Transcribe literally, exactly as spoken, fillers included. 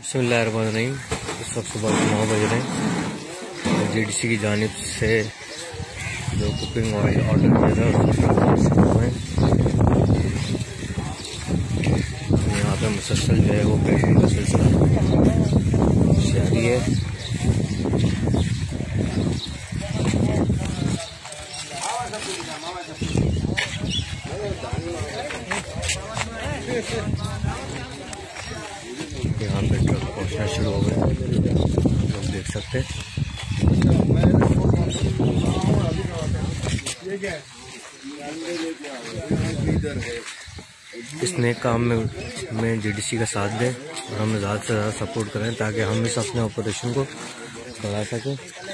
बिस्मिल्लाहिर्रहमानिर्रहीम। इस वक्त सुबह के नौ बज रहे हैं। जीडीसी की जानिब से जो कुकिंग ऑयल ऑर्डर किया था यहाँ पे मुसलसल जो है वो पैकिंग का सिलसिला जारी है। यहाँ पे ट्रक पहुँचना शुरू हो गए, लोग देख सकते हैं। इस नए काम में में जीडीसी का साथ दें और हमें ज़्यादा से ज़्यादा सपोर्ट करें ताकि हम इस अपने ऑपरेशन को बढ़ा सकें।